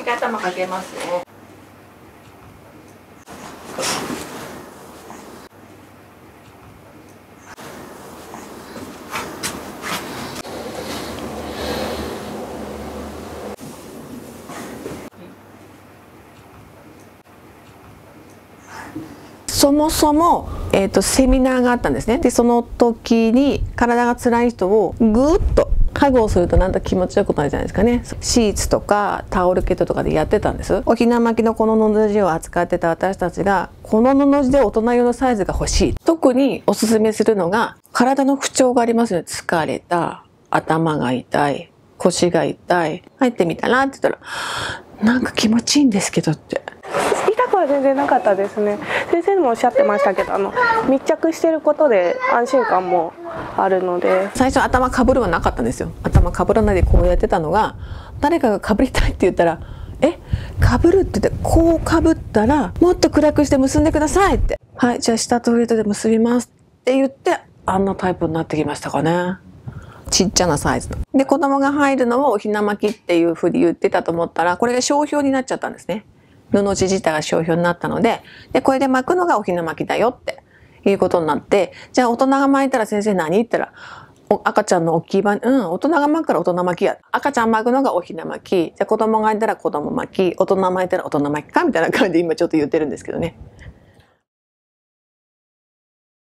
回頭かけますね。そもそも、セミナーがあったんですね。でその時に体が辛い人をぐーっとハグをするとなんと気持ちよくなるじゃないですかね。シーツとかタオルケットとかでやってたんです。おひな巻きのこの布地を扱ってた私たちがこの布地で大人用のサイズが欲しい。特におすすめするのが体の不調がありますよね。疲れた、頭が痛い、腰が痛い、入ってみたらって言ったらなんか気持ちいいんですけどって。 痛くは全然なかったですね。先生もおっしゃってましたけど、密着してることで安心感もあるので。 最初頭かぶるはなかったんですよ。頭かぶらないでこうやってたのが、誰かがかぶりたいって言ったら「えかぶる」って言って、こうかぶったら「もっと暗くして結んでください」って「はいじゃあ下と上とで結びます」って言って、あんなタイプになってきましたかね。ちっちゃなサイズの。で子供が入るのをおひな巻きっていうふうに言ってたと思ったら、これが商標になっちゃったんですね。布地自体が商標になったので、これで巻くのがおひな巻きだよっていうことになって、じゃあ大人が巻いたら先生何言ったら、赤ちゃんの大きい版、大人が巻くから大人巻きや。赤ちゃん巻くのがおひな巻き。じゃあ子供がいたら子供巻き。大人巻いたら大人巻きかみたいな感じで今ちょっと言ってるんですけどね。